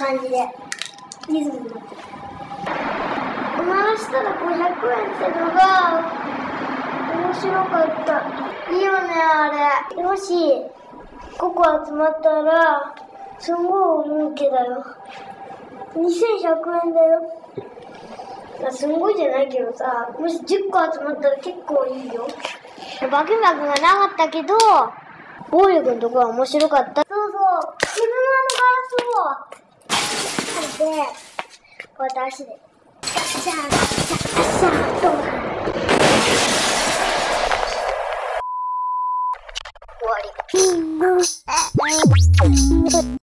感じでリズムになってる。回したら500円ってのが面白かった。いいよね、あれ。もし5個集まったらすごい儲けだよ。2100円だよ。すんごいじゃないけどさ、もし10個集まったら結構いいよ。バキバキがなかったけど、暴力のところは面白かった。そうそう、車のガラスを、で、こうやって足で、ガシャン、ガシャン、ガシャンと、終わり。